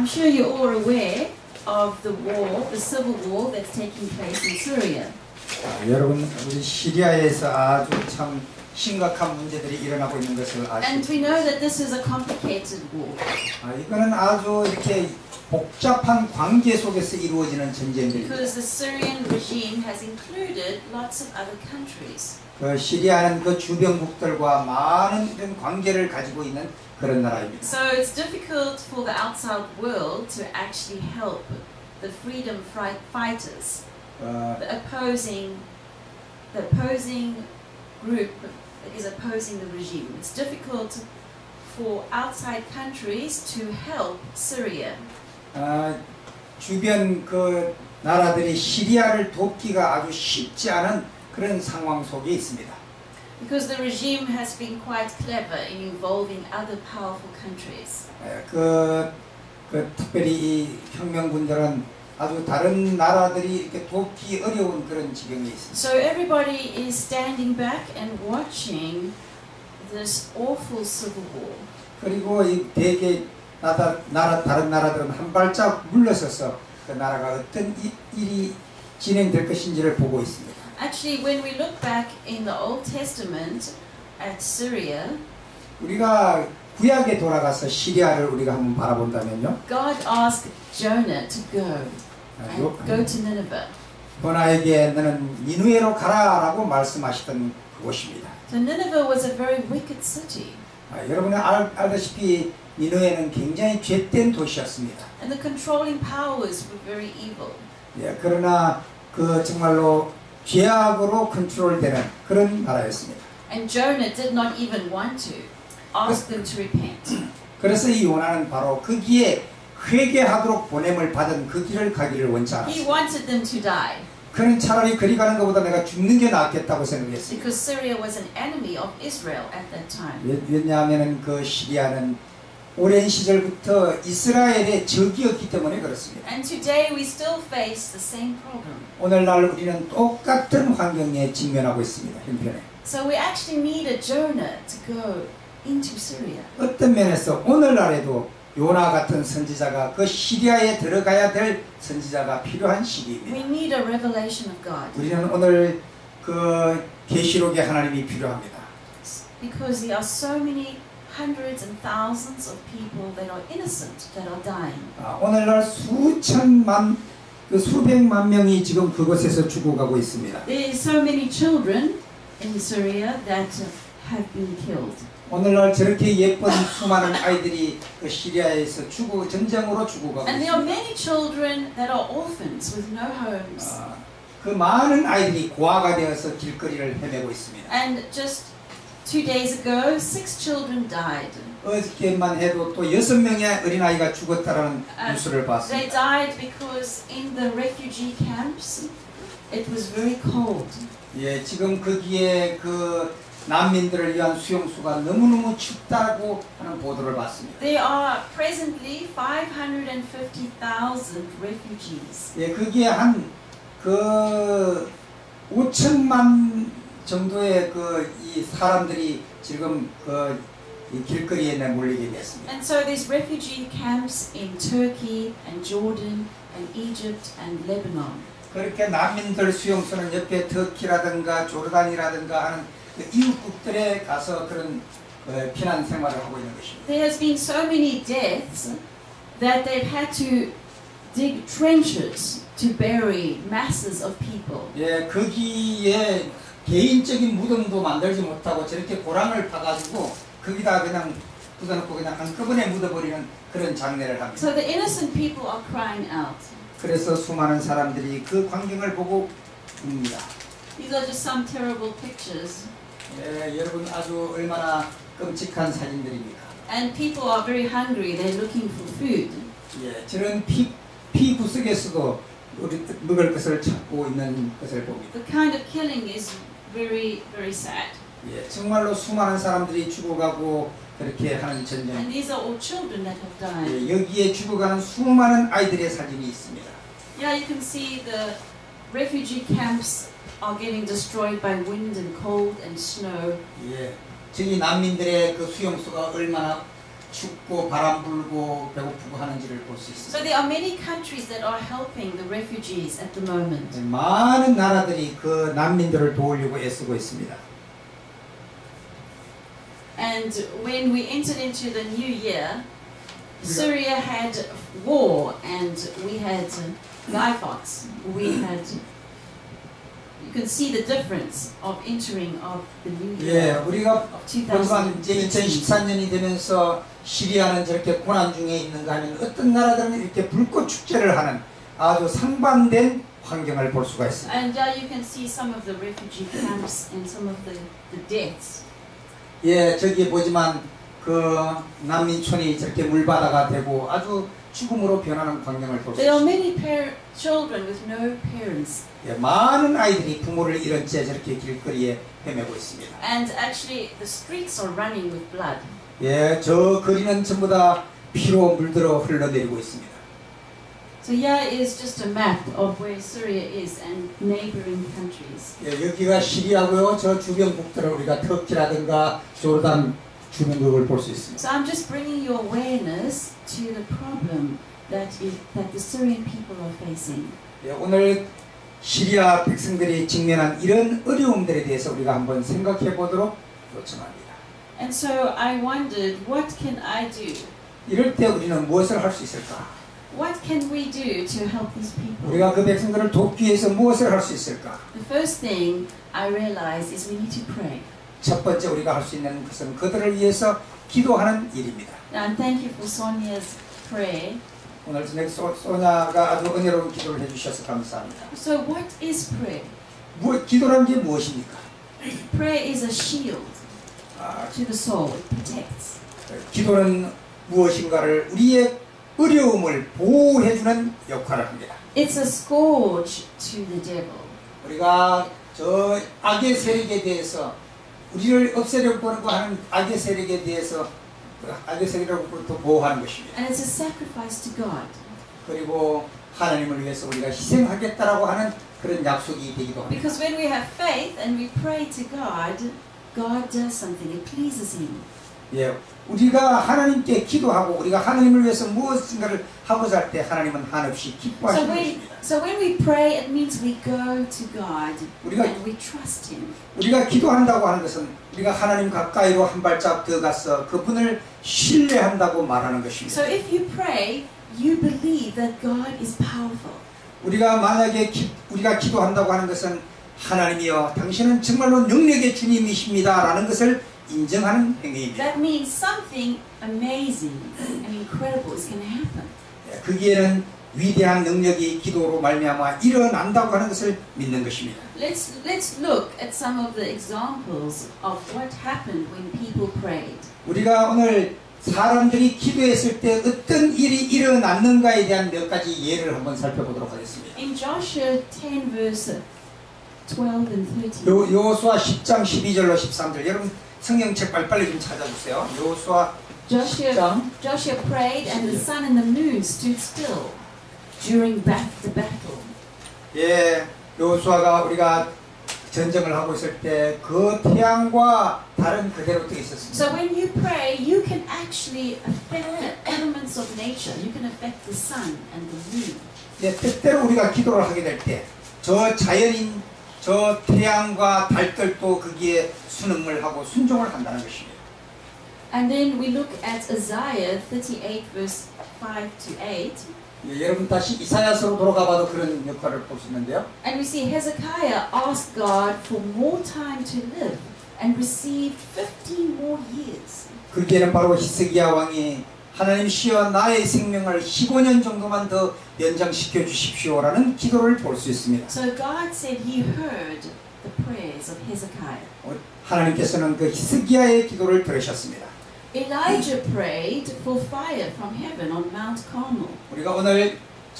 I'm sure you're all aware of the war, the civil war that's taking place in Syria. 여러분, 우리 시리아에서 아주 참 심각한 문제들이 일어나고 있는 것을 And we 아시죠? know that this is a complicated war. 이거는 아주 이렇게 복잡한 관계 속에서 이루어지는 전쟁들입니다. Because the Syrian regime has included lots of other countries. 그 시리아는 그 주변국들과 많은 이런 관계를 가지고 있는 그런 나라입니다. So it's difficult for the outside world to actually help the freedom fighters. The opposing group that is opposing the regime. It's difficult for outside countries to help Syria. 주변 그 나라들이 시리아를 돕기가 아주 쉽지 않은 그런 상황 속에 있습니다. Because the regime has been quite clever in involving other powerful countries. 특별히 이 혁명군들은 아주 다른 나라들이 이렇게 돕기 어려운 그런 지경에 있습니다. So everybody is standing back and watching this awful civil war. 그리고 이 대개 다른 나라들은 한 발짝 물러서서 그 나라가 어떤 일이 진행될 것인지를 보고 있습니다. Actually, when we look back in the Old Testament at Syria, 우리가 구약에 돌아가서 시리아를 우리가 한번 바라본다면요. God asked Jonah to go and go to Nineveh. 요나에게 너는 니누에로 가라라고 말씀하시던 그곳입니다. So Nineveh was a very wicked city. 여러분이 알다시피 니누에는 굉장히 죄된 도시였습니다. And the controlling powers were very evil. 그러나 그 정말로 죄악으로 컨트롤되는 그런 나라였습니다. And Jonah did not even want to ask them to repent. 그래서 이 요나는 바로 거기에 회개하도록 보냄을 받은 그 길을 가기를 원치 He 않았습니다. wanted them to die. 그는 차라리 그리 가는 것보다 내가 죽는 게 낫겠다고 생각했습니다. Because Syria was an enemy of Israel at that time. 왜냐하면 그 시리아는 오랜 시절부터 이스라엘의 적이었기 때문에 그렇습니다. And today we still face the same problem. 오늘날 우리는 똑같은 환경에 직면하고 있습니다. 형편에. So we actually need a Jonah to go into Syria. 어떤 면에서 오늘날에도 요나 같은 선지자가 그 시리아에 들어가야 될 선지자가 필요한 We 시기입니다. need a revelation of God. 우리는 오늘 그 계시록의 하나님이 필요합니다. Because there are so many hundreds and thousands of people that are innocent that are dying. 오늘날 수백만 명이 지금 그곳에서 죽어가고 있습니다. There are so many children in Syria that have been killed. 오늘날 저렇게 예쁜 수많은 아이들이 그 시리아에서 전쟁으로 죽어가고 And there are 있습니다. many children that are orphans with no homes. 그 많은 아이들이 고아가 되어서 길거리를 헤매고 있습니다. And just 2 days ago, 6 children died. 어저께만 해도 또 6명의 어린아이가 죽었다라는 뉴스를 They 봤습니다. died because in the refugee camps, it was very cold. 지금 거기에 그 난민들을 위한 수용소가 너무너무 춥다고 하는 보도를 봤습니다. There are presently 550,000 refugees. 거기에 그 5천만 정도의 이 사람들이 지금 이 길거리에 내몰리게 됐습니다. And so there's refugee camps in Turkey and Jordan and Egypt and Lebanon. 그렇게 난민들 수용소는 옆에 터키라든가 조르단이라든가 하는 그 이웃국들에 가서 그런 피난 생활을 하고 있는 것입니다. There has been so many deaths that they've had to dig trenches to bury masses of people. 거기에 개인적인 무덤도 만들지 못하고 저렇게 고랑을 파가지고 거기다 그냥 묻어놓고 그냥 한꺼번에 묻어버리는 그런 장례를 합니다. So the innocent people are crying out. 그래서 수많은 사람들이 그 광경을 보고 웁니다. These are just some terrible pictures. 여러분 아주 얼마나 끔찍한 사진들입니까? And people are very hungry. They're looking for food. 저런 피 구석에서도 우리 먹을 것을 찾고 있는 것을 봅니다. The kind of killing is very, very sad. 정말로 수많은 사람들이 죽어가고 그렇게 하는 전쟁. And these are all children that have died. 여기에 죽어가는 수많은 아이들의 사진이 있습니다. Yeah, you can see the refugee camps are getting destroyed by wind and cold and snow. 저기 난민들의 그 수용소가 얼마나 춥고 바람 불고 배고프고 하는지를 볼 수 So 있습니다. there are many countries that are helping the refugees at the moment. 많은 나라들이 그 난민들을 도우려고 애쓰고 있습니다. And when we entered into the new year, Syria had war, and we had Guy Fawkes. We had. You can see the difference of entering of the new 예, year. 우리가 보지만 이제 2015. 2014년이 되면서 시리아는 저렇게 고난 중에 있는가 하면 어떤 나라들은 이렇게 불꽃 축제를 하는 아주 상반된 환경을 볼 수가 있습니다. And you can see some of the refugee camps and some of the deaths. 예, 저기 보지만 그 난민촌이 저렇게 물바다가 되고 아주 죽음으로 변하는 광경을 볼 수 There are 있습니다. many children with no parents. 예, 많은 아이들이 부모를 잃은 채 저렇게 길거리에 헤매고 있습니다. And actually, the streets are running with blood. 예, 저 거리는 전부 다 피로 물들어 흘러내리고 있습니다. So here is just a map of where Syria is and neighboring countries. 예, 여기가 시리아고요. 저 주변국들을 우리가 터키라든가 조르단 주변국을 볼 수 있습니다. So I'm just bringing your awareness to the problem that the Syrian people are facing. 예, 오늘 시리아 백성들이 직면한 이런 어려움들에 대해서 우리가 한번 생각해 보도록 요청합니다. And so I wondered, what can I do? 이럴 때 우리는 무엇을 할 수 있을까? What can we do to help these people? 우리가 그 백성들을 돕기 위해서 무엇을 할 수 있을까? The first thing I realized is we need to pray. 첫 번째 우리가 할 수 있는 것은 그들을 위해서 기도하는 일입니다. And thank you for Sonia's prayer. 오늘 저녁 소냐가 아주 은혜로운 기도를 해주셔서 감사합니다. So what is prayer? 기도란 게 무엇입니까? Prayer is a shield to the soul. It protects. 기도는 무엇인가를 우리의 어려움을 보호해주는 역할을 합니다. It's a scourge to the devil. 우리가 저 악의 세력에 대해서 우리를 없애려고 하는 악의 세력에 대해서 악의 세력으로부터 보호하는 것입니다. And it's a sacrifice to God. 그리고 하나님을 위해서 우리가 희생하겠다라고 하는 그런 약속이 되기도 합니다. Because when we have faith and we pray to God, God does something. It pleases Him. 예, 우리가 하나님께 기도하고 우리가 하나님을 위해서 무엇인가를 하고자 할 때 하나님은 한없이 기뻐하시는 것입니다. So when we pray, it means we go to God and we trust Him. 우리가 기도한다고 하는 것은 우리가 하나님 가까이로 한 발짝 더 가서 그분을 신뢰한다고 말하는 것입니다. So if you pray, you believe that God is powerful. 우리가 만약에 우리가 기도한다고 하는 것은 하나님이여 당신은 정말로 능력의 주님이십니다라는 것을 인정하는 행위입니다. That means something amazing and incredible is going to happen. 거기에는 위대한 능력이 기도로 말미암아 일어난다고 하는 것을 믿는 것입니다. Let's look at some of the examples of what happened when people prayed. 우리가 오늘 사람들이 기도했을 때 어떤 일이 일어났는가에 대한 몇 가지 예를 한번 살펴보도록 하겠습니다. In Joshua 10 verse 12 and 13. 여호수아 10장 12절로 13절. 여러분 성경책 빨리빨리 좀 찾아주세요. 여호수아 Joshua prayed and the sun and the moon stood still during the battle. 예, 여호수아가 우리가 전쟁을 하고 있을 때 그 태양과 달은 그대로 떠 있었습니다. So when you pray, you can actually affect the elements of nature. You can affect the sun and the moon. 예, 때때로 우리가 기도를 하게 될 때 저 자연인 저 태양과 달들도 거기에 순응을 하고 순종을 한다는 것입니다. And then we look at Isaiah 38 verse 5 to 8. 예, 여러분 다시 이사야서로 돌아가 봐도 그런 역할을 볼 수 있는데요. And we see Hezekiah asked God for more time to live and received 15 more years. 그게는 바로 히스기야 왕이 하나님이시여 나의 생명을 15년 정도만 더 연장시켜 주십시오라는 기도를 볼 수 있습니다. So God said He heard the prayers of Hezekiah. 하나님께서는 그 히스기야의 기도를 들으셨습니다. Elijah prayed for fire from heaven on Mount Carmel. 우리가 오늘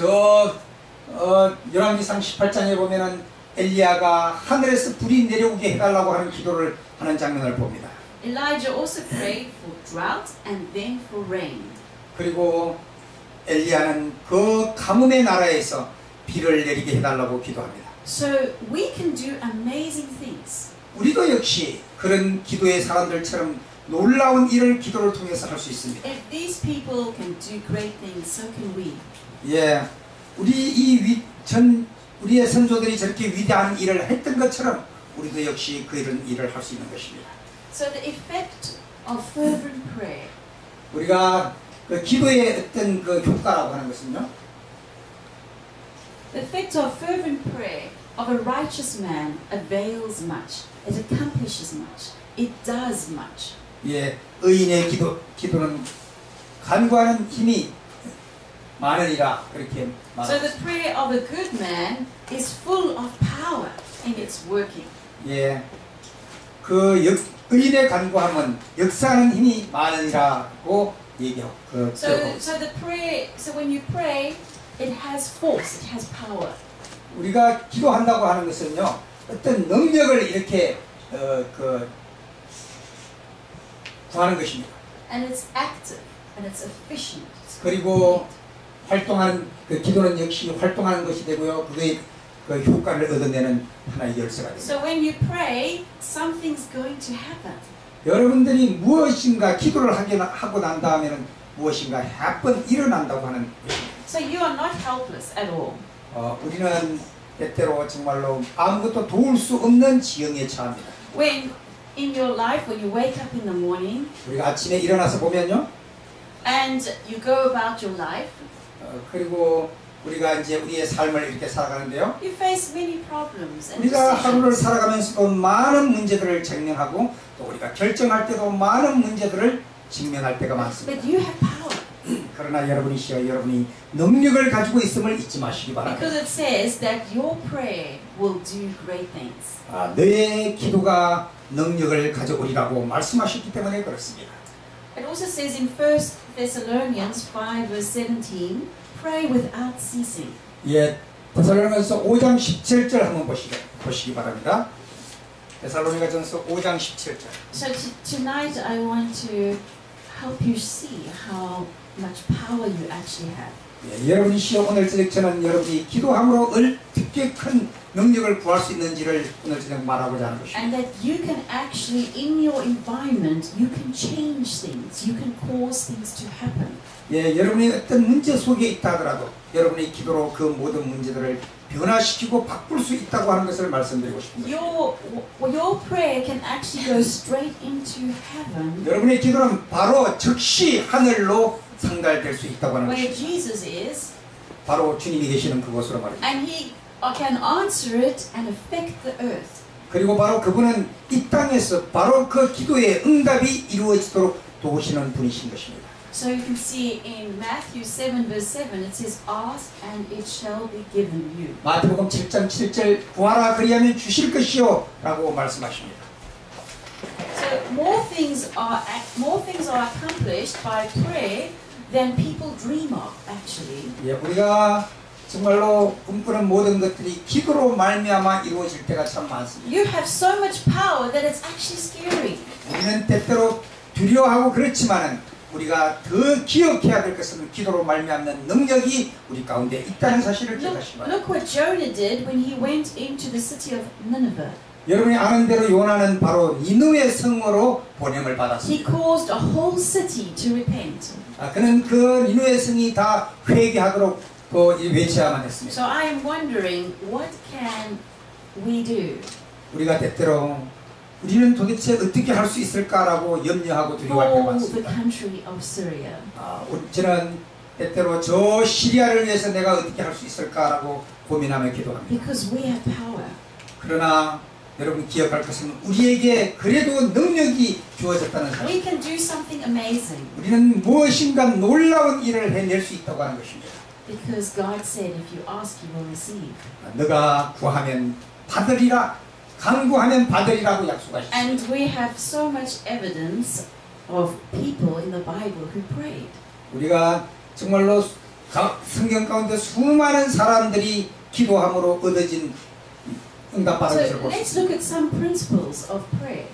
열왕기상 18장에 보면은 엘리야가 하늘에서 불이 내려오게 해달라고 하는 기도를 하는 장면을 봅니다. Elijah also prayed for drought and then for rain. 그리고 엘리야는 그 가뭄의 나라에서 비를 내리게 해달라고 기도합니다. So we can do amazing things. 우리도 역시 그런 기도의 사람들처럼 놀라운 일을 기도를 통해서 할 수 있습니다. If these people can do great things, so can we. 예, 우리의 선조들이 저렇게 위대한 일을 했던 것처럼 우리도 역시 그런 일을 할 수 있는 것입니다. So the effect of fervent prayer. 우리가 그 기도의 어떤 그 효과라고 하는 것은요. The effect of fervent prayer of a righteous man avails much. It accomplishes much. It does much. 예, 의인의 기도는 간구하는 힘이 많으리라 그렇게 So the 말합니다. prayer of a good man is full of power in its working. 예, 의인의 간구함은 역사하는 힘이 많으리라고 얘기하고 So when you pray, it has force, it has power. 우리가 기도한다고 하는 것은요 어떤 능력을 이렇게 구하는 것입니다. And it's active and it's efficient. It's 그리고 활동하는 그 기도는 역시 활동하는 것이 되고요. 그의 그 효과를 얻어내는 하나의 열쇠가 됩니다. So when you pray, something's going to happen. 여러분들이 무엇인가 기도를 하고 난 다음에는 무엇인가 한번 일어난다고 하는 것입니다. So you are not helpless at all. 우리는 때때로 정말로 아무것도 도울 수 없는 지형에 처합니다. When in your life, when you wake up in the morning 우리가 아침에 일어나서 보면요. and you go about your life, 그리고 우리가 이제 우리의 삶을 이렇게 살아가는데요. you face many problems and 우리가 하루를 decisions. 살아가면서도 많은 문제들을 직면하고 또 우리가 결정할 때도 많은 문제들을 직면할 때가 많습니다. But you have power. 그러나 여러분이 능력을 가지고 있음을 잊지 마시기 바랍니다. Because it says that your prayer will do great things. 너의 기도가 능력을 가져오리라고 말씀하셨기 때문에 그렇습니다. It also says in 1 Thessalonians 5 verse 17, pray without ceasing. 예, 데살로니가전서 5장 17절 한번 보시기 바랍니다. 데살로니가전서 5장 17절. So tonight I want to help you see how much power you actually have. 예, 여러분이시여 오늘 저녁 여러분이 기도함으로 어떻게 큰 능력을 구할 수 있는지를 오늘 저녁 말하고자 하는 것입니다. And that you can actually, in your environment, you can change things. You can cause things to happen. 예, 여러분이 어떤 문제 속에 있다 하더라도 여러분의 기도로 그 모든 문제들을 변화시키고 바꿀 수 있다고 하는 것을 말씀드리고 싶습니다. Your prayer can actually go straight into heaven. 여러분의 기도는 바로 즉시 하늘로 상달될 수 있다고 하는 Where 것입니다. Jesus is, 바로 주님이 계시는 그곳으로 말입니다. and He can answer it and affect the earth. 그리고 바로 그분은 이 땅에서 바로 그 기도의 응답이 이루어지도록 도우시는 분이신 것입니다. So you can see in Matthew 7 verse 7 it says, ask and it shall be given you. 마태복음 7장 7절 구하라 그리하면 주실 것이요 라고 말씀하십니다. So more things are accomplished by prayer than people dream of actually. 예, 우리가 정말로 꿈꾸는 모든 것들이 기도로 말미암아 이루어질 때가 참 많습니다. You have so much power that it's actually scary. 우리는 때때로 두려워하고 그렇지만은 우리가 더 기억해야 될 것은 기도로 말미암는 능력이 우리 가운데 있다는 사실을 기억하시기 바랍니다. Look what Jonah did when he went into the city of Nineveh. 여러분이 아는 대로 요나는 바로 니느웨 성으로 보냄을 He 받았습니다. caused a whole city to repent. 그는 그 니느웨 성이 다 회개하도록 외쳐야만 했습니다. So I am wondering, what can we do 우리가 때때로 우리는 도대체 어떻게 할 수 있을까라고 염려하고 두려워할 때가 for the 많습니다. country of Syria? 저는 때때로 저 시리아를 위해서 내가 어떻게 할 수 있을까라고 고민하며 기도합니다. Because we have power. 그러나 여러분 기억할 것은 우리에게 그래도 능력이 주어졌다는 사실. We can do something amazing. 우리는 무엇인가 놀라운 일을 해낼 수 있다고 하는 것입니다. Because God said, if you ask, you will receive. 너가 구하면 받으리라, 간구하면 받으리라고 약속하셨습니다. And we have so much evidence of people in the Bible who prayed. 우리가 정말로 성경 가운데 수많은 사람들이 기도함으로 얻어진 응답받은 것을 So 볼 수 let's 있습니다. look at some principles of prayer.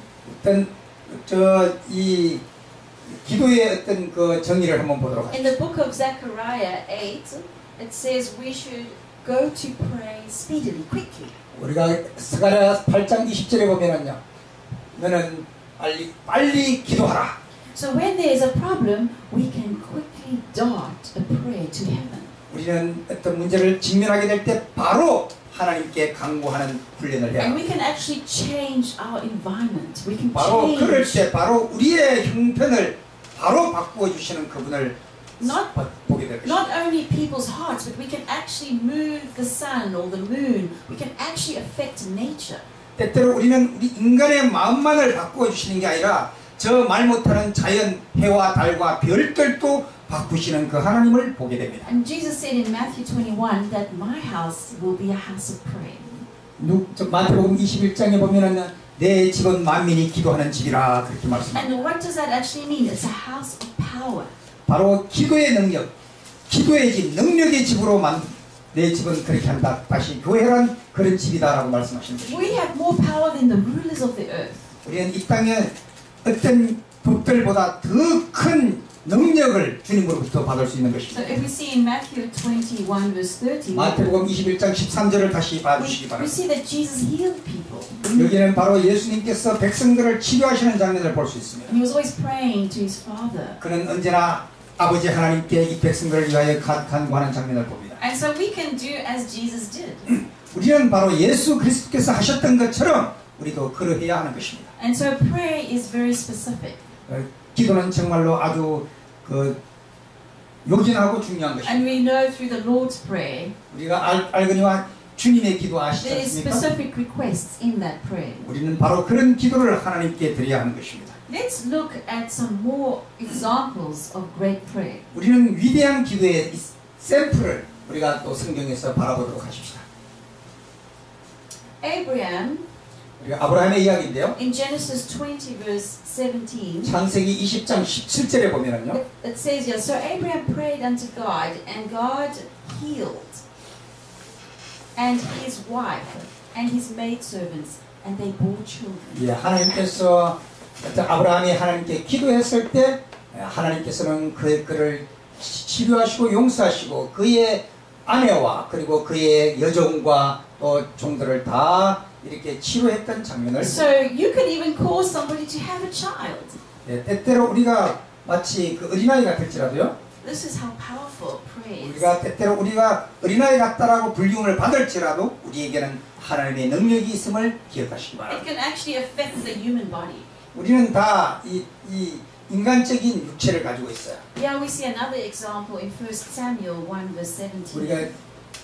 어떤 이 기도의 어떤 그 정의를 한번 보도록 In 하겠습니다. the book of Zechariah 8, it says we should go to pray speedily, quickly. 우리가 스가랴 8장 20절에 보면은요. 너는 빨리 기도하라. So when there is a problem, we can quickly dart a prayer to heaven. 우리는 어떤 문제를 직면하게 될 때 바로 하나님께 간구하는 훈련을 해야 And we 합니다. can actually change our environment. We can 바로 그럴 change. 때 바로 우리의 형편을 바로 바꾸어 주시는 그분을 Not 보게 될 Not 것입니다. only people's hearts, but we can actually move the sun or the moon. We can actually affect nature. 때때로 우리는 우리 인간의 마음만을 바꾸어 주시는 게 아니라 저 말 못하는 자연, 해와 달과 별들도 바꾸시는 그 하나님을 보게 됩니다. And Jesus said in Matthew 21 that my house will be a house of prayer. 마태복음 21장에 보면은 내 집은 만민이 기도하는 집이라 그렇게 말씀합니다. And what does that actually mean? It's a house of power. 바로 기도의 능력, 기도의 집, 능력의 집으로 내 집은 그렇게 한다. 다시 교회란 그런 집이다라고 말씀하시는 것입니다. We have more power than the rulers of the earth. 우리는 이 땅에 어떤 법들보다 더 큰 능력을 주님으로부터 받을 수 있는 So 것입니다. if we see in Matthew 21 verse 30, 마태복음 21장 13절을 다시 봐주시기 we 바랍니다. see that Jesus healed people. 여기는 바로 예수님께서 백성들을 치료하시는 장면을 볼 수 있습니다. And he was always praying to his Father. 그는 언제나 아버지 하나님께 이 백성들을 위하여 간구하는 장면을 봅니다. And so we can do as Jesus did. 우리는 바로 예수 그리스도께서 하셨던 것처럼 우리도 그러해야 하는 것입니다. And so prayer is very specific. 기도는 정말로 아주 요긴하고 중요한 것입니다. And we know through the Lord's Prayer, 우리가 알거니와 주님의 기도 아시지 there is 않습니까? specific requests in that prayer. 우리는 바로 그런 기도를 하나님께 드려야 하는 것입니다. Let's look at some more examples of great prayer. 우리는 위대한 기도의 샘플을 우리가 또 성경에서 바라보도록 하십시다. Abraham, 우리가 아브라함의 이야기인데요. in Genesis 20 verse 17, 창세기 20장 17절에 보면은요. it says here, so Abraham prayed unto God, and God healed, and his wife, and his maidservants, and they bore children. 예, 하나님께서 아브라함이 하나님께 기도했을 때 하나님께서는 그를 치료하시고 용서하시고 그의 아내와 그리고 그의 여종과 또 종들을 다 이렇게 치료했던 장면을 So you could even cause somebody to have a child. 예, 때때로 우리가 마치 그 어린아이 같을지라도요. This is how powerful prayer is. 우리가 때때로 우리가 어린아이 같다라고 불리움을 받을지라도 우리에게는 하나님의 능력이 있음을 기억하시기 It 바랍니다. can actually affect the human body. 우리는 다 이 인간적인 육체를 가지고 있어요. Yeah, we see another example in 1 Samuel 1 verse 17. 우리가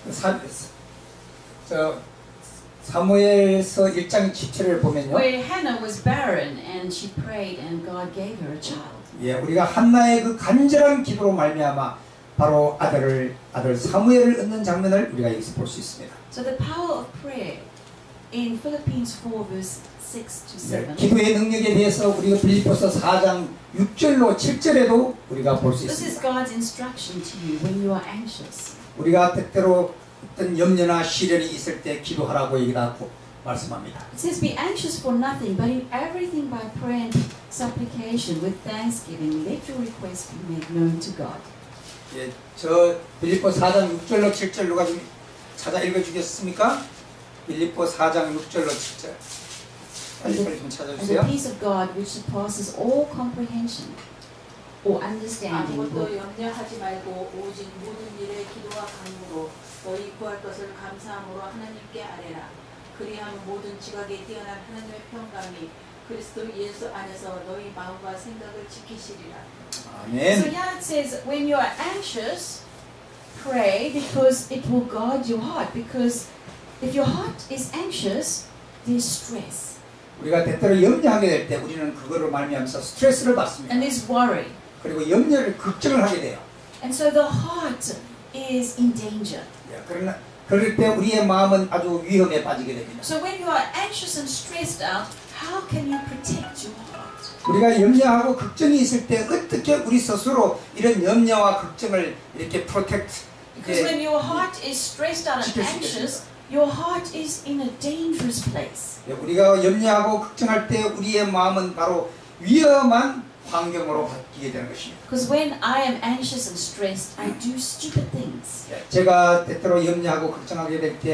사무엘서 1장 17절을 보면요. Where Hannah was barren and she prayed and God gave her a child. 예, 우리가 한나의 그 간절한 기도로 말미암아 바로 아들 사무엘을 얻는 장면을 우리가 여기서 볼 수 있습니다. So the power of prayer in Philippians 4 verse 6 to 7. 예, 기도의 능력에 대해서 우리가 빌립보서 4장 6절로 7절에도 우리가 볼 수 This is 있습니다. God's instruction to you when you are anxious. 우리가 때때로 어떤 염려나 시련이 있을 때 기도하라고 얘기를 말씀합니다. It says, be anxious for nothing, but in everything by prayer and supplication with thanksgiving, let your requests be made known to God. 예, 저 빌립보 4장 6절로 7절 누가 좀 찾아 읽어주겠습니까? 빌립보 4장 6절로 7절 빨리 좀 And the 찾아주세요. peace of God, which surpasses all comprehension or understanding, 아무것도 will 염려하지 말고 오직 모든 일에 기도와 간구로 너희 구할 것을 감사함으로 하나님께 아뢰라. 그리하면 모든 지각에 뛰어난 하나님의 평강이 그리스도 예수 안에서 너희 마음과 생각을 지키시리라. So 아멘. yeah, it says when you are anxious, pray because it will guard your heart. Because if your heart is anxious, there's stress 우리가 때때로 염려하게 될 때 우리는 그거를 말미암아서 스트레스를 받습니다. and there's worry. 그리고 염려를 걱정을 하게 돼요. And so the heart is in danger. 예, 그러나 그럴 때 우리의 마음은 아주 위험에 빠지게 됩니다. So when you are anxious and stressed out, how can you protect your heart? 우리가 염려하고 걱정이 있을 때 어떻게 우리 스스로 이런 염려와 걱정을 이렇게 프로텍트 Because when your heart is stressed out and 지킬 수 anxious, your heart is in a dangerous place. 우리가 염려하고 걱정할 때 우리의 마음은 바로 위험한 환경으로 바뀌게 되는 것입니다. Because when I am anxious and stressed, I do stupid things. 제가 때때로 염려하고 걱정하게 될 때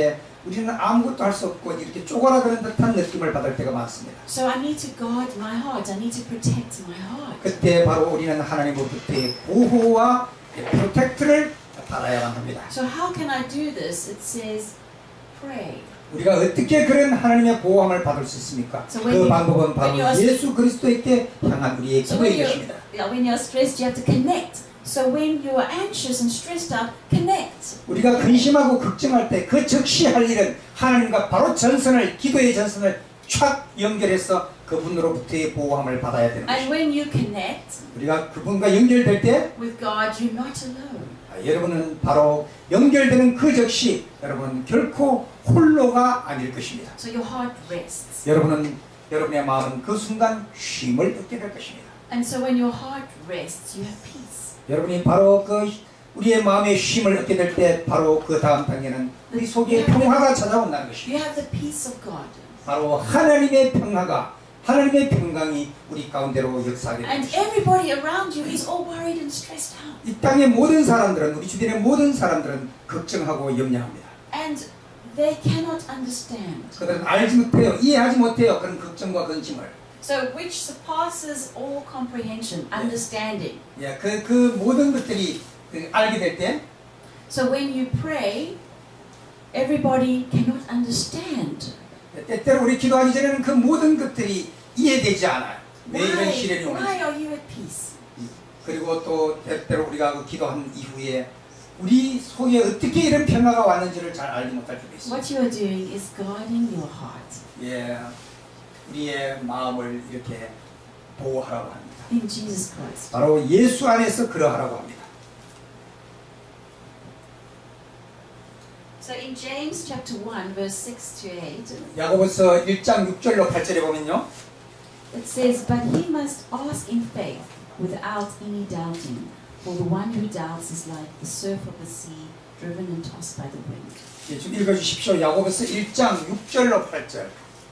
우리는 아무것도 할 수 없고 이렇게 쪼그라드는 듯한 느낌을 받을 때가 많습니다. So I need to guard my heart. I need to protect my heart. 그때 바로 우리는 하나님으로부터의 보호와 프로텍트를 받아야만 합니다. So how can I do this? It says, pray. 우리가 어떻게 그런 하나님의 보호함을 받을 수 있습니까? So 그 방법은 바로 when you are- 예수 그리스도에게 향한 우리의 So 기도의 것입니다. when you're stressed, you have to connect. So when you are anxious and stressed out, connect. 우리가 근심하고 걱정할 때 그 즉시 할 일은 하나님과 바로 전선을, 기도의 전선을 촥 연결해서 그분으로부터의 보호함을 받아야 되는 And 것입니다. when you connect 우리가 그분과 연결될 때 with God, you're not alone. 여러분은 바로 연결되는 그 즉시 여러분은 결코 홀로가 아닐 것입니다. So your heart rests. 여러분의 마음은 그 순간 쉼을 얻게 될 것입니다. And so when your heart rests, you have peace. 여러분이 바로 그 우리의 마음의 쉼을 얻게 될 때 바로 그 다음 단계는 우리 속에 평화가 찾아온다는 것입니다. You have the peace of God. 바로 하나님의 평화가, 하나님의 평강이 우리 가운데로 역사하게 And 됩니다. everybody around you is all worried and stressed out. 이 땅의 모든 사람들은, 우리 주변의 모든 사람들은 걱정하고 염려합니다. And they cannot understand. 그들은 알지 못해요. 이해하지 못해요. 그런 걱정과 근심을. So which surpasses all comprehension, understanding. 예, 그 모든 것들이 알게 될 때, So when you pray, everybody cannot understand. 때때로 우리 기도하기 전에는 그 모든 것들이 이해되지 않아요. 왜 이런 시련이 Why 오는지. are you at peace? 그리고 또 때때로 우리가 그 기도한 이후에 우리 속에 어떻게 이런 평화가 왔는지를 잘 알지 못할 때도 있습니다. What you are doing is guarding your heart 예, 우리의 마음을 이렇게 보호하라고 합니다. in Jesus Christ. 바로 예수 안에서 그러하라고 합니다. So in James chapter 1 verse 6 to 8, 야고보서 1장 6절로 8절에 보면요. it says, "But he must ask in faith without any doubting, for the one who doubts is like the surf of the sea, driven and tossed by the wind." 예, 좀 읽어주십시오. 야고보서 1장 6절로 8절.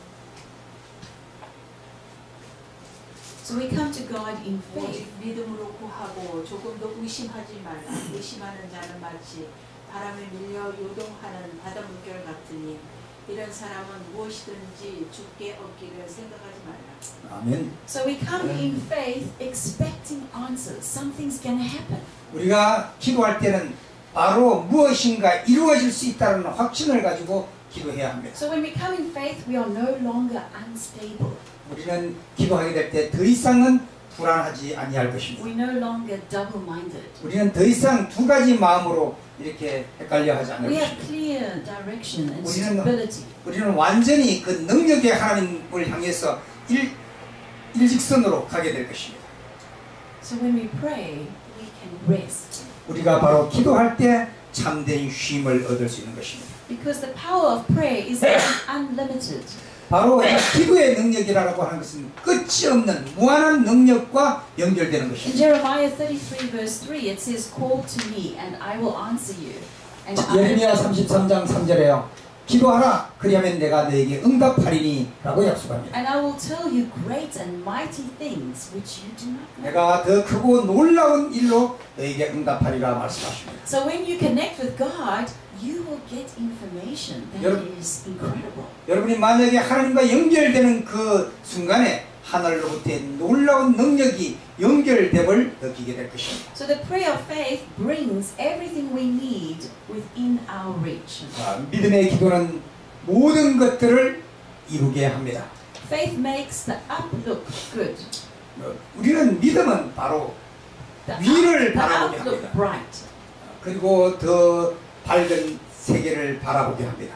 So we come to God in faith. 오직 믿음으로 구하고 조금도 의심하지 말라. 의심하는 자는 마치 바람에 밀려 요동하는 바다 물결 같으니 이런 사람은 무엇이든지 죽게 얻기를 생각하지 말라. 아멘. So we come in faith expecting answers. Something's going to happen. 우리가 기도할 때는 바로 무엇인가 이루어질 수 있다는 확신을 가지고 기도해야 합니다. So when we come in faith, we are no longer unstable. 우리는 기도하게 될 때 더 이상은 불안하지 아니할 것입니다. We no longer double-minded. 우리는 더 이상 두 가지 마음으로 이렇게 헷갈려 하지 않을 We have 것입니다. clear direction and 우리는 stability. 우리는 완전히 그 능력의 하나님을 향해서 일직선으로 가게 될 것입니다. So when we pray, we can rest. 우리가 바로 기도할 때 참된 쉼을 얻을 수 있는 것입니다. Because the power of prayer is unlimited. 바로 이 기도의 능력이라고 하는 것은 끝이 없는 무한한 능력과 연결되는 In 것입니다. Jeremiah 33 verse 3, it says, "Call to me and I will answer you." And I 예레미야 will 33장 3절에요. 기도하라 그리하면 내가 너에게 응답하리니 라고 약속합니다. And I will tell you great and mighty things which you do not know. 내가 더 크고 놀라운 일로 너에게 응답하리라 말씀하십니다. So when you connect with God, you will get information that 여러분- is incredible. 여러분이 만약에 하나님과 연결되는 그 순간에 하늘로부터의 놀라운 능력이 연결됨을 느끼게 될 것입니다. So the prayer of faith brings everything we need within our reach. 믿음의 기도는 모든 것들을 이루게 합니다. Faith makes the up look good. 우리는 믿음은 바로 위를 바라보게 outlook 합니다. bright. 그리고 더 밝은 세계를 바라보게 합니다.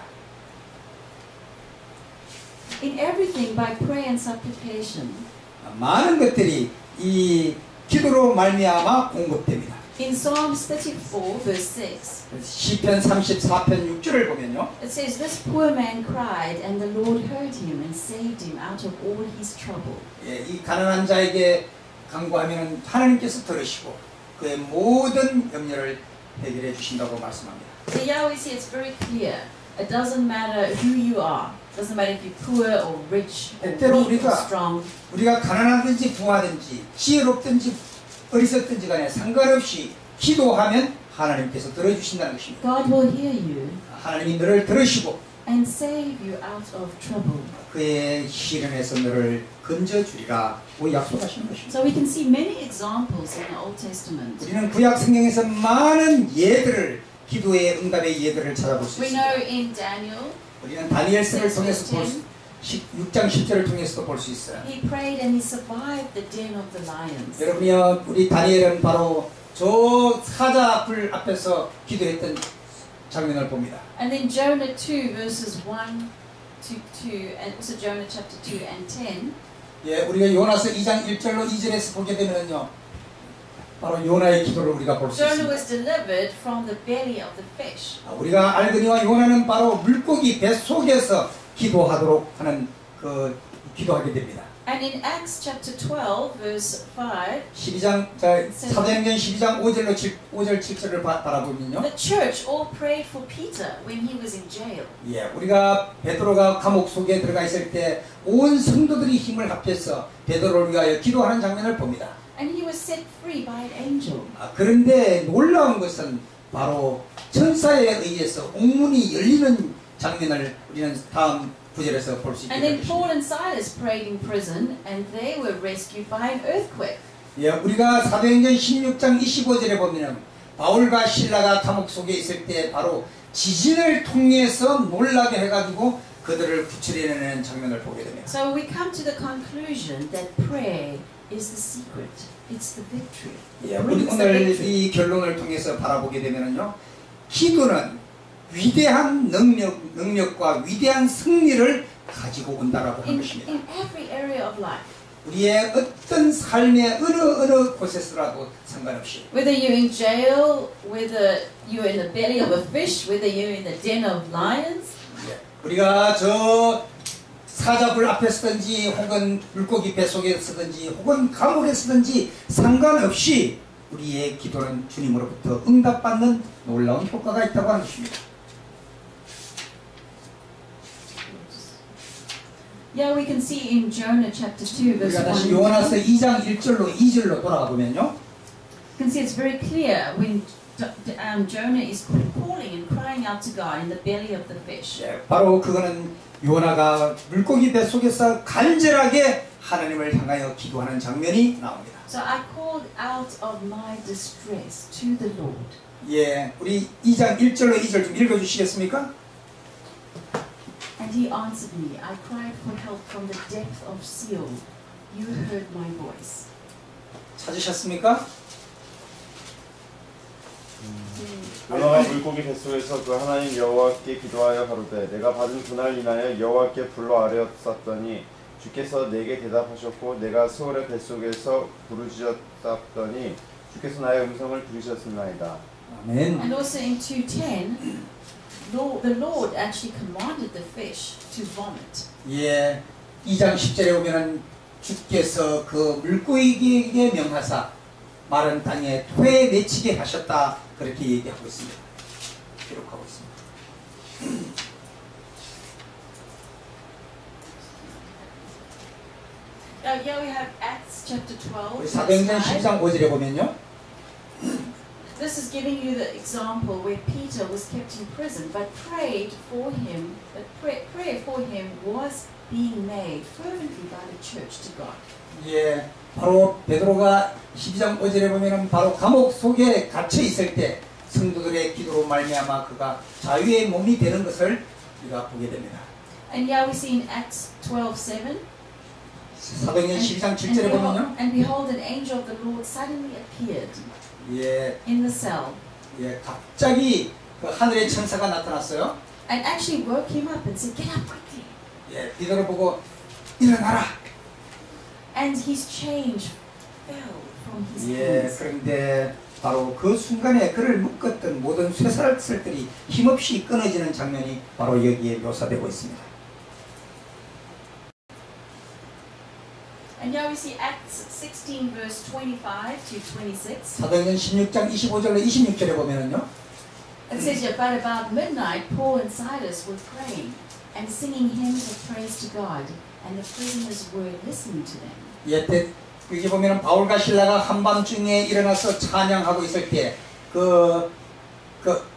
In everything by prayer and supplication. 많은 것들이 이 기도로 말미암아 공급됩니다. In Psalms 34 verse 6, 시편 34편 6절을 보면요. it says, "This poor man cried, and the Lord heard him and saved him out of all his trouble." 예, 이 가난한 자에게 간구하면 하나님께서 들으시고 그의 모든 염려를 해결해 주신다고 말씀합니다. So Yahweh says it's very clear. It doesn't matter who you are. It doesn't matter if you're poor or rich or 때로 weak or 우리가- strong. 우리가 가난하든지 부하든지 지혜롭든지 어리석든지 간에 상관없이 기도하면 하나님께서 들어주신다는 것입니다. God will hear you. 하나님이 너를 들으시고 and save you out of trouble. 그의 시련에서 너를 건져주리라 고 약속하시는 것입니다. So we can see many examples in the Old Testament. 우리는 구약 성경에서 많은 예들을 기도의 응답의 예들을 찾아볼 수 We 있습니다. know in Daniel, 우리는 다니엘서를 통해서 6장 10절을 통해서도 볼 수 있어요. he prayed and he survived the den of the lions. 여러분이요, 우리 다니엘은 바로 저 사자불 앞에서 기도했던 장면을 봅니다. And then Jonah 2 verses 1 to 2, and also Jonah chapter 2 and 10. 예, 우리가 요나서 2장 1절로 2절에서 보게 되면요, 바로 요나의 기도를 우리가 볼 수 Jonah 있습니다. was delivered from the belly of the fish. 우리가 알거니와 요나는 바로 물고기 배 속에서 기도하도록 하는 기도하게 됩니다. And in Acts chapter 12 verse 5, 12장 사도행전 12장 5절 7절을 바라보면요. the church all prayed for Peter when he was in jail. 예, 우리가 베드로가 감옥 속에 들어가 있을 때 온 성도들이 힘을 합해서 베드로를 위하여 기도하는 장면을 봅니다. And he was set free by an angel. 그런데 놀라운 것은 바로 천사에 의해서 옥문이 열리는 장면을 우리는 다음 구절에서 볼 수 있게 And then 됩니다. Paul and Silas prayed in prison and they were rescued by an earthquake. 예, 우리가 사도행전 16장 25절에 보면 바울과 실라가 감옥 속에 있을 때 바로 지진을 통해서 놀라게 해가지고 그들을 구출해내는 장면을 보게 됩니다. So we come to the conclusion that prayer is the secret. It's the victory. 예, It 우리 brings the 오늘 victory. 이 결론을 통해서 바라보게 되면요, 기도는 위대한 능력과 위대한 승리를 가지고 온다라고 하는 것입니다. In every area of life. 우리의 어떤 삶의 어느 곳에서라도 상관없이 Whether you're in jail, whether you're in the belly of a fish, whether you're in the den of lions. 우리가 저 사자불 앞에 서든지 혹은 물고기 배 속에 서든지 혹은 감옥에 서든지 상관없이 우리의 기도는 주님으로부터 응답받는 놀라운 효과가 있다고 하는 것입니다. Yeah, we can see in Jonah chapter 2 verse 우리가 1. 다시 You 요나서 2장 1절로 돌아가 보면요, can see it's very clear when Jonah is calling and crying out to God in the belly of the fish. 바로 그거는 요나가 물고기 배 속에서 간절하게 하나님을 향하여 기도하는 장면이 나옵니다. So I called out of my distress to the Lord. 예, 우리 2장 1절로 2절 좀 읽어주시겠습니까? And he answered me. I cried for help from the depth of Sheol. You heard my voice. 찾으셨습니까? 요나가 물고기 뱃속에서 그 하나님 여호와께 기도하여 가로되 내가 받은 분할 인하여 여호와께 불러 아뢰었더니 주께서 내게 대답하셨고 내가 스올의 뱃속에서 부르짖었더니 주께서 나의 음성을 들으셨습나이다. 아멘. And also in 2:10, the Lord actually commanded the fish to vomit. 예, 2장 10절에 보면은 주께서 그 물고기에게 명하사 마른 땅에 토에 내치게 하셨다, 그렇게 얘기하고 있습니다. 기록하고 있습니다. Here we have Acts chapter 12. 우리 verse 사도행전 5. 12장 5절에 보면요, This is giving you the example where Peter was kept in prison, but prayed for him. But prayer for him was being made fervently by the church to God. 예, 바로 베드로가 12장 5절에 보면은 바로 감옥 속에 갇혀 있을 때 성도들의 기도로 말미암아 그가 자유의 몸이 되는 것을 우리가 보게 됩니다. And here we see in Acts 12:7. 사도행전 12장 7절에 보면요, And behold, an angel of the Lord suddenly appeared 예, in the cell, 예, 갑자기 그 하늘의 천사가 나타났어요. and actually woke him up and said, "Get up quickly." 예, 베드로 보고 일어나라. And his chains fell from his 예, hands. 그런데 바로 그 순간에 그를 묶었던 모든 쇠사슬들이 힘없이 끊어지는 장면이 바로 여기에 묘사되고 있습니다. And here we see Acts 16 verse 25 to 26. 사도행전 16장 25절로 26절에 보면은요, It says here, but about midnight, Paul and Silas were praying and singing hymns of praise to God, and the prisoners were listening to them. 예, 여기 보면은 바울과 실라가 한밤중에 일어나서 찬양하고 있을 때 그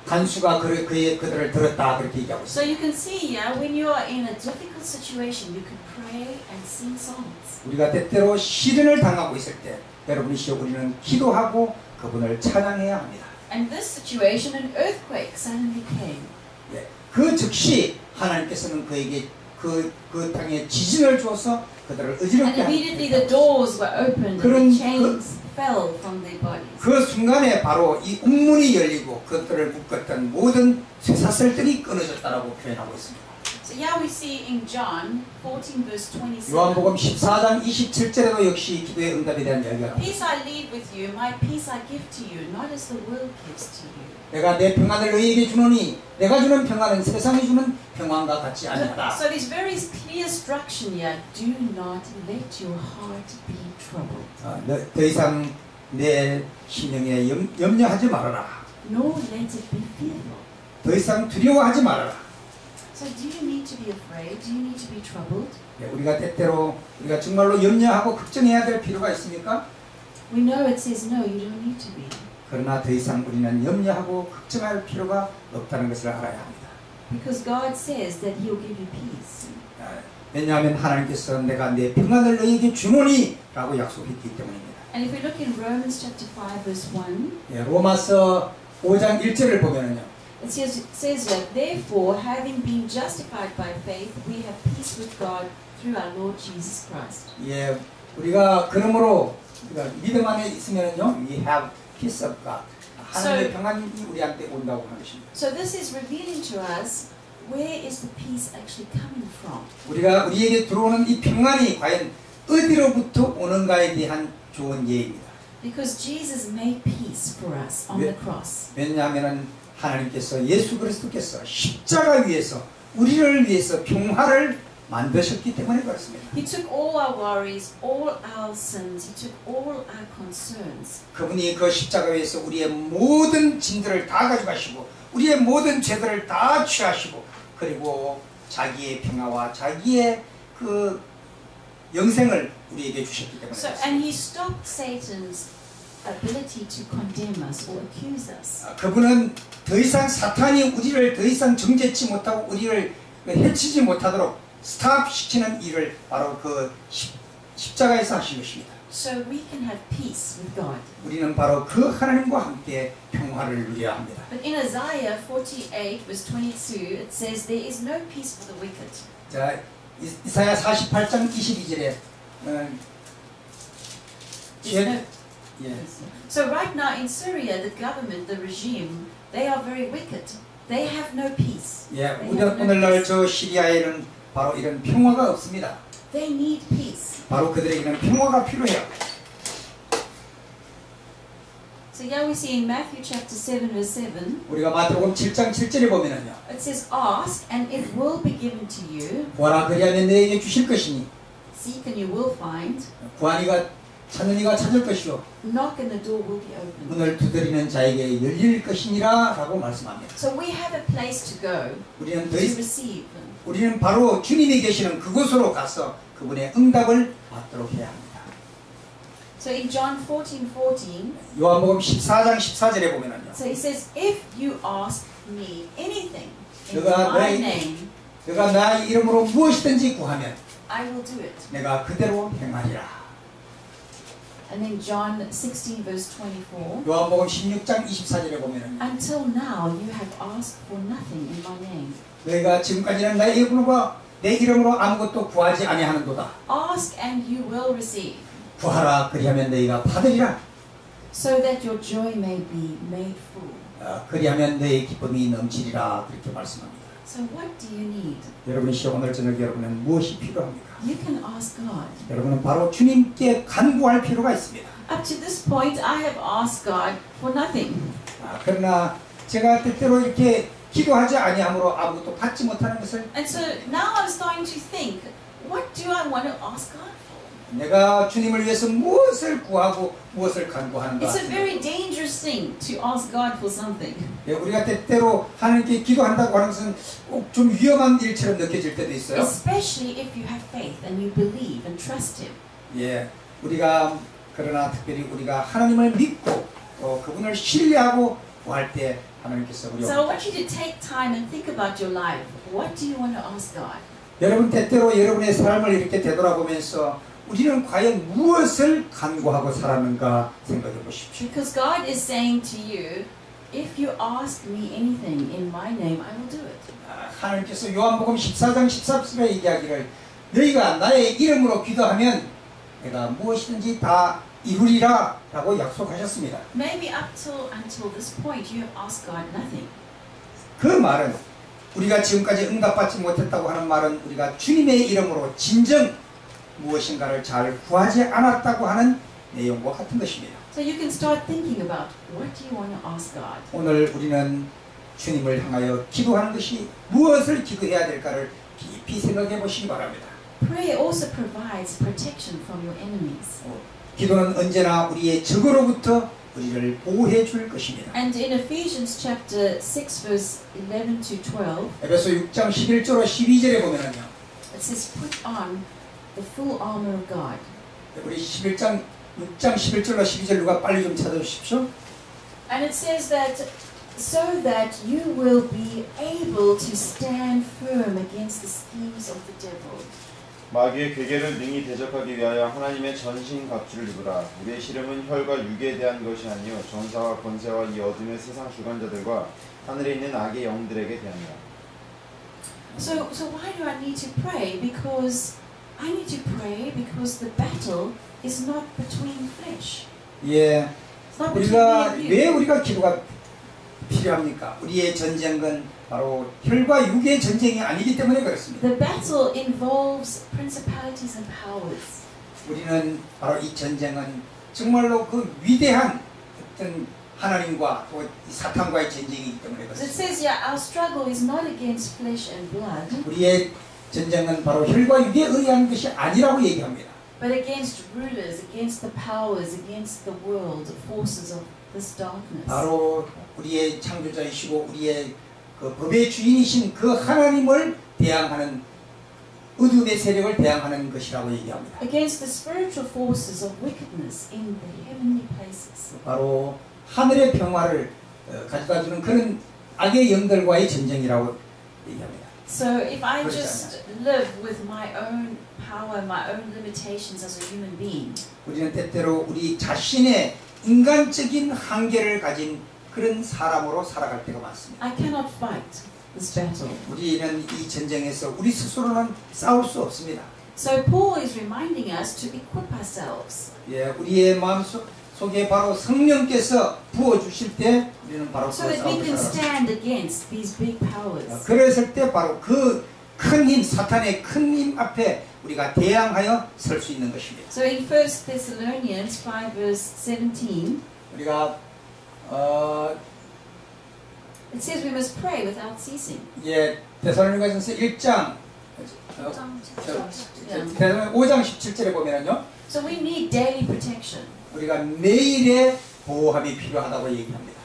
간수가 그들을 들었다 그렇게 얘기하고 So 있습니다. you can see, when you are in a difficult situation, you can pray and sing songs. 우리가 때때로 시련을 당하고 있을 때 여러분이시여 우리는 기도하고 그분을 찬양해야 합니다. And this situation, an earthquake suddenly came. 예, 그 즉시 하나님께서는 그에게 그 땅에 지진을 주어서 그들을 And 어지럽게 immediately 합니다. the doors were opened and 그런 the chains fell from their bodies. 그 순간에 바로 이 옥문이 열리고 그들을 묶었던 모든 쇠사슬들이 끊어졌다라고 표현하고 있습니다. So here we see in John 14 verse 27. 요한복음 14장 27절에도 역시 기도의 응답에 대한 이야기가 나옵니다. Peace I leave with you, my peace I give to you, not as the world gives to you. 내가 내 평안을 너희에게 주노니 내가 주는 평안은 세상이 주는 평안과 같지 아니하다. So there's very clear instruction here. Do not let your heart be troubled. 더 이상 내 심령에 염려하지 말아라. Nor let it be fearful. 더 이상 두려워하지 말아라. So do you need to be afraid? Do you need to be troubled? 우리가 때때로 우리가 정말로 염려하고 걱정해야 될 필요가 있습니까? We know it says no, you don't need to be. 그러나 더 이상 우리는 염려하고 걱정할 필요가 없다는 것을 알아야 합니다. Because God says that He'll give you peace. 왜냐하면 하나님께서 내가 내 평안을 너희에게 주노니 라고 약속했기 때문입니다. And if we look in Romans chapter 5 verse 1, 로마서 5장 1절을 보면은요. it says that therefore, having been justified by faith, we have peace with God through our Lord Jesus Christ. 우리가 그러므로 우리가 믿음 안에 있으면은요, we have peace of God. 하나님의 평안이 우리한테 온다고 하는 것입니다. So this is revealing to us where is the peace actually coming from. 우리에게 들어오는 이 평안이 과연 어디로부터 오는가에 대한 좋은 예입니다. Because Jesus made peace for us on the cross. 왜냐하면은 하나님께서 예수 그리스도께서 십자가 위에서 우리를 위해서 평화를 만드셨기 때문에 그렇습니다. He took all our worries, all our sins. He took all our concerns. 그분이 그 십자가 위에서 우리의 모든 짐들을 다 가져가시고 우리의 모든 죄들을 다 취하시고 그리고 자기의 평화와 자기의 그 영생을 우리에게 주셨기 때문에 So, and He stopped Satan's ability to condemn us or accuse us. 그분은 더 이상 사탄이 우리를 더 이상 정죄치 못하고 우리를 해치지 못하도록 스탑시키는 일을 바로 그 십자가에서 하신 것입니다. So we can have peace with God. 우리는 바로 그 하나님과 함께 평화를 누려야 합니다. But in Isaiah 48 verse 22 it says there is no peace for the wicked. 자, 이사야 48장 22절에 So right now in Syria the government, the regime, they are very wicked. They have no peace. 오늘날 저 시리아에는 바로 이런 평화가 없습니다. They need peace. 바로 그들에게는 평화가 필요해요. So here we see in Matthew chapter 7 verse 7. 우리가 마태복음 7장 7절에 보면은요. It says, "Ask and it will be given to you. 구하라 그리하면 너에게 주실 것이니 Seek and you will find. 구하니가 찾는 이가 찾을 것이요 Knock and the door will be opened." 문을 두드리는 자에게 열릴 것이니라 라고 말씀합니다. So we have a place to go 우리는 to receive. 우리는 바로 주님이 계시는 그곳으로 가서 그분의 응답을 받도록 해야 합니다. So in John 14:14, 요한복음 14장 14절에 보면은요. so he says, "If you ask me anything in 너가 my 너의- name, 너가 나의 이름으로 무엇이든지 구하면 I will do it." 내가 그대로 행하리라. And then John 16 verse 24, 요한복음 16장 24절에 보면은 "Until now you have asked for nothing in my name. 너희가 지금까지는 나의 이름으로 아무것도 구하지 아니하는도다. Ask and you will receive, 구하라 그리하면 너희가 받으리라. so that your joy may be made full." 그리하면 너의 기쁨이 넘치리라 그렇게 말씀합니다. So what do you need? 여러분 오늘 저녁 여러분은 무엇이 필요합니까? You can ask God. 여러분은 바로 주님께 간구할 필요가 있습니다. Up to this point, I have asked God for nothing. 그러나 제가 때때로 이렇게 기도하지 아니함으로 아무것도 받지 못하는 것을 And so now I'm starting to think, what do I want to ask God for? 내가 주님을 위해서 무엇을 구하고 무엇을 간구하는가? It's a very dangerous thing to ask God for something. 우리가 때때로 하나님께 기도한다고 하는 것은 꼭 좀 위험한 일처럼 느껴질 때도 있어요. Especially if you have faith and you believe and trust Him. 우리가 그러나 특별히 우리가 하나님을 믿고 그분을 신뢰하고 구할 때 하나님께서 우리 So I want you to take time and think about your life. What do you want to ask God? 여러분 때때로 여러분의 삶을 이렇게 되돌아보면서 우리는 과연 무엇을 간구하고 살았는가 생각해 보십시오. Because God is saying to you, if you ask me anything in my name, I will do it. 하나님께서 요한복음 14장 14절에 얘기하기를 너희가 나의 이름으로 기도하면 내가 무엇이든지 다 이루리라 라고 약속하셨습니다. Maybe until this point you have asked God nothing. 그 말은 우리가 지금까지 응답받지 못했다고 하는 말은 우리가 주님의 이름으로 진정 무엇인가를 잘 구하지 않았다고 하는 내용과 같은 것입니다. So you can start thinking about what do you want to ask God. 오늘 우리는 주님을 향하여 기도하는 것이 무엇을 기도해야 될까를 깊이 생각해 보시기 바랍니다. Prayer also provides protection from your enemies. 기도는 언제나 우리의 적으로부터 우리를 보호해 줄 것입니다. And in Ephesians chapter 6 verse 11 to 12, 에베소 6장 11절로 12절에 보면은요. it says put on the full armor of God. 우리 6장 11절로 12절 누가 빨리 좀 찾아주십시오. And it says that so that you will be able to stand firm against the schemes of the devil. 마귀의 괴계를 능히 대적하기 위하여 하나님의 전신 갑주를 입으라. 우리의 씨름은 혈과 육에 대한 것이 아니요 전사와 권세와 이 어둠의 세상 주관자들과 하늘에 있는 악의 영들에게 대하니라. So why do I need to pray? Because I need to pray because the battle is not between flesh. 예, It's not between me 우리가 and 왜 you. 우리가 기도가 필요합니까? 우리의 전쟁은 바로 혈과 육의 전쟁이 아니기 때문에 그렇습니다. The battle involves principalities and powers. 우리는 바로 이 전쟁은 정말로 그 위대한 어떤 하나님과 또 사탄과의 전쟁이기 때문에 It 그렇습니다. says, yeah, our struggle is not against flesh and blood, 우리의 전쟁은 바로 혈과 육에 의한 것이 아니라고 얘기합니다. but against rulers, against the powers, against the world, the forces of this darkness. 바로 우리의 창조자이시고 우리의 그 법의 주인이신 그 하나님을 대항하는 어둠의 세력을 대항하는 것이라고 얘기합니다. Against the spiritual forces of wickedness in the heavenly places. 바로 하늘의 평화를 가져다주는 그런 악의 영들과의 전쟁이라고 얘기합니다. So if I just live with my own power, my own limitations as a human being, 우리는 때때로 우리 자신의 인간적인 한계를 가진 그런 사람으로 살아갈 때가 많습니다. I cannot fight this battle. 우리는 이 전쟁에서 우리 스스로는 싸울 수 없습니다. So Paul is reminding us to equip ourselves. 예, 우리의 마음 속에 바로 성령께서 부어 주실 때 우리는 바로 그 So that we 싸움을 can 살아갑니다. stand against these big powers. 그랬을 때 바로 그 큰 힘, 사탄의 큰 힘 앞에 우리가 대항하여 설 수 있는 것입니다. So in 1 Thessalonians 5 verse 17, 우리가 it says we must pray without ceasing. 예, 데살로니가전서 1장 5장 17절에 보면은요. So we need daily protection. 우리가 매일의 보호함이 필요하다고 얘기합니다.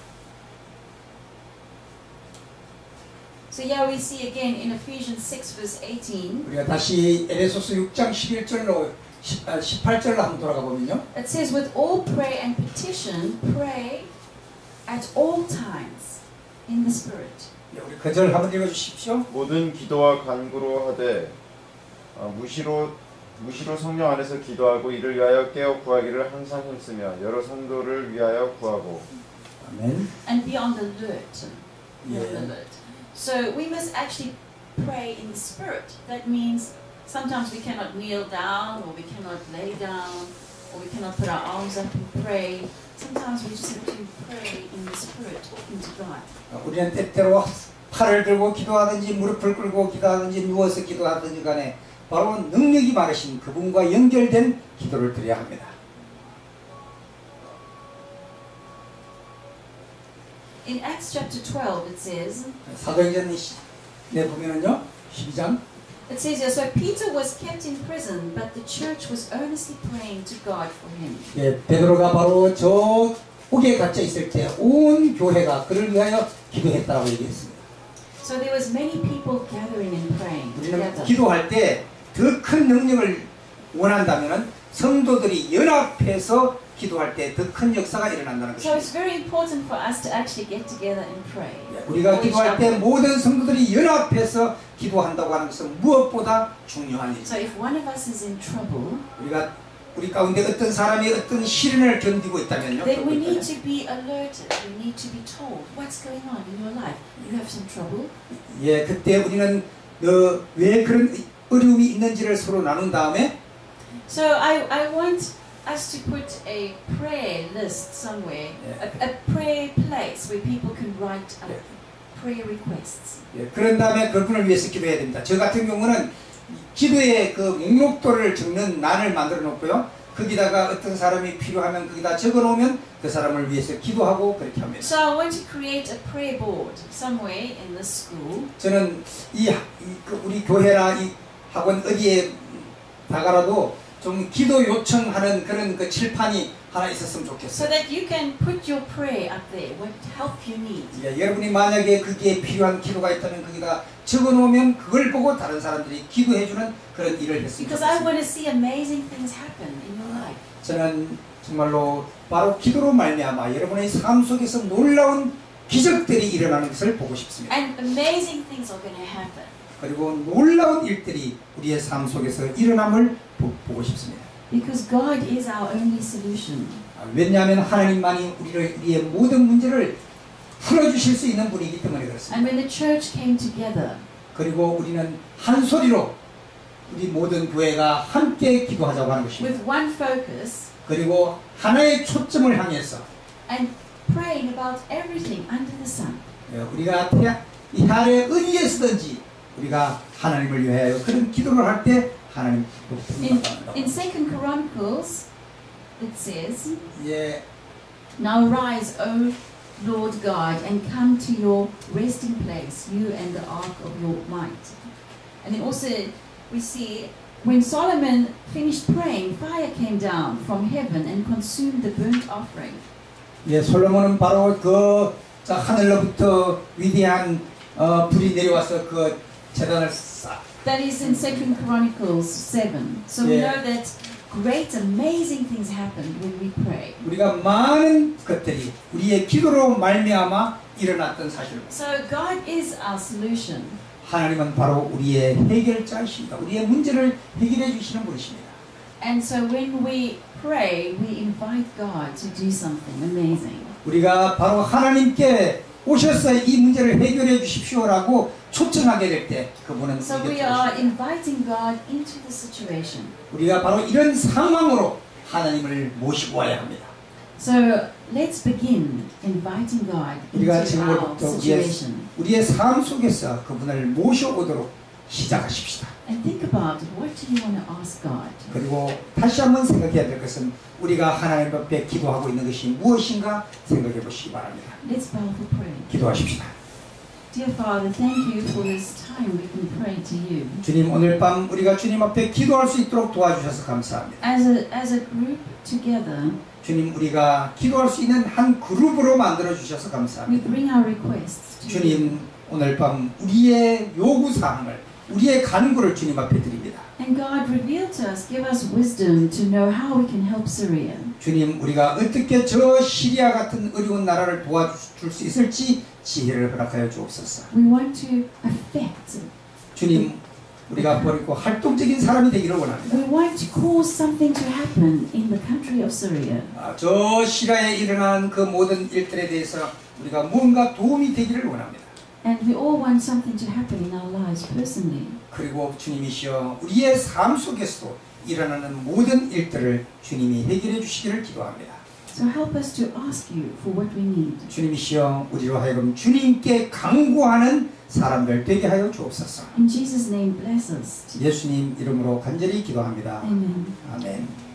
So yeah, we see again in Ephesians 6 verse 18, 우리가 다시 에베소서 6장 11절로 18절로 한번 돌아가 보면요. it says with all prayer and petition, pray at all times in the Spirit. 예, 우리 그 절 한번 읽어 주십시오. 모든 기도와 간구로 하되 무시로 성령 안에서 기도하고 이를 위하여 깨어 구하기를 항상 힘쓰며 여러 성도를 위하여 구하고. 아멘. And be on the alert. Be on the 예. alert. So we must actually pray in the Spirit. That means sometimes we cannot kneel down, or we cannot lay down, or we cannot put our arms up and pray. Sometimes we just have to pray in the Spirit, talking to God. 우리는 때때로 팔을 들고 기도하든지 무릎을 꿇고 기도하든지 누워서 기도하든지 간에 바로 능력이 많으신 그분과 연결된 기도를 드려야 합니다. In Acts chapter 12 it says, 사도행전에 보면은요 12장 it says here, so Peter was kept in prison, but the church was earnestly praying to God for him. 예, 베드로가 바로 저 옥에 갇혀 있을 때 온 교회가 그를 위하여 기도했다고 얘기했습니다. So there was many people gathering and praying 우리는 together. 기도할 때 더 큰 능력을 원한다면 성도들이 연합해서 기도할 때 더 큰 역사가 일어난다는 So it's 것입니다. very important for us to actually get together and pray. 우리가 for each 기도할 때 other. 모든 성도들이 연합해서 기도한다고 하는 것은 무엇보다 중요한 So 일입니다. if one of us is in trouble, 우리 가운데 어떤 사람이 어떤 시련을 견디고 있다면요. then we need to be alerted. We need to be told what's going on in your life. You have some trouble. 예, 그때 우리는 왜 그런 어려움이 있는지를 서로 나눈 다음에 So I want us to put a prayer list somewhere, a prayer place where people can write up prayer requests. 예, 그런 다음에 그분을 위해서 기도해야 됩니다. 저 같은 경우는 기도의 그 목록도를 적는 란을 만들어 놓고요. 거기다가 어떤 사람이 필요하면 거기다 적어 놓으면 그 사람을 위해서 기도하고 그렇게 합니다. So I want to create a prayer board somewhere in this school. 저는 우리 교회나 이 학원 어디에 다가라도 좀 기도 요청하는 그런 그 칠판이 하나 있었으면 So 좋겠어요. that you can put your prayer up there, what help you need. 예, 여러분이 만약에 거기에 필요한 기도가 있다면 거기다 적어 놓으면 그걸 보고 다른 사람들이 기도해주는 그런 일을 했으면 Because I 좋겠습니다. want to see amazing things happen in your life. 저는 정말로 바로 기도로 말미암아 여러분의 삶 속에서 놀라운 기적들이 일어나는 것을 보고 싶습니다. And amazing things are going to happen. 그리고 놀라운 일들이 우리의 삶 속에서 일어남을 보고 싶습니다. Because God is our only solution. 왜냐하면 하나님만이 우리의 모든 문제를 풀어주실 수 있는 분이기 때문에 그렇습니다. And when the church came together, 그리고 우리는 한 소리로 우리 모든 교회가 함께 기도하자고 하는 것입니다. with one focus 그리고 하나의 초점을 향해서 and praying about everything under the sun. 우리가 이 하늘에 어디에 서든지 우리가 하나님을 위하여 그런 기도를 할 때 하나님 In 2 Chronicles, it says, 예, Now rise, O Lord God, and come to your resting place, you and the ark of your might. And then also we see, when Solomon finished praying, fire came down from heaven and consumed the burnt offering. 예, 솔로몬은 바로 하늘로부터 위대한 불이 내려와서 그 제단을 싹. That is in 2 Chronicles 7. So we know that great, amazing things happen when we pray. 우리가 많은 것들이 우리의 기도로 말미암아 일어났던 사실입니다. So God is our solution. 하나님은 바로 우리의 해결자이십니다. 우리의 문제를 해결해 주시는 분이십니다. And so when we pray, we invite God to do something amazing. 우리가 바로 하나님께 오셔서 이 문제를 해결해 주십시오라고 초청하게 될 때 그분은 So we 우리에게 are 오십니다. inviting God into the situation. 우리가 바로 이런 상황으로 하나님을 모시고 와야 합니다. So let's begin inviting God 우리가 into our 지금부터 situation. 우리의 삶 속에서 그분을 모셔오도록 시작하십시다. And think about what do you want to ask God? 그리고 다시 한번 생각해야 될 것은 우리가 하나님 앞에 기도하고 있는 것이 무엇인가 생각해 보시기 바랍니다. Let's bow for prayer. 기도하십시다. Dear Father, thank you for this time we can pray to you. 주님, 오늘 밤 우리가 주님 앞에 기도할 수 있도록 도와주셔서 감사합니다. As a group together, 주님, 우리가 기도할 수 있는 한 그룹으로 만들어 주셔서 we 감사합니다. bring our requests to you. 주님, 오늘 밤 우리의 요구사항을, 우리의 간구를 주님 앞에 드립니다. And God, reveal to us, give us wisdom to know how we can help Syria. 주님, 우리가 어떻게 저 시리아 같은 어려운 나라를 도와줄 수 있을지 지혜를 허락하여 주옵소서. We want to affect. 주님, 우리가 버리고 활동적인 사람이 되기를 원합니다. We want to cause something to happen in the country of Syria. 저 시리아에 일어난 그 모든 일들에 대해서 우리가 무언가 도움이 되기를 원합니다. And we all want something to happen in our lives personally. 그리고 주님이시여 우리의 삶 속에서도 일어나는 모든 일들을 주님이 해결해 주시기를 기도합니다. So help us to ask you for what we need. 주님이시여 우리로 하여금 주님께 간구하는 사람들 되게 하여 주옵소서. In Jesus' name, bless us. 예수님 이름으로 간절히 기도합니다. Amen. 아멘.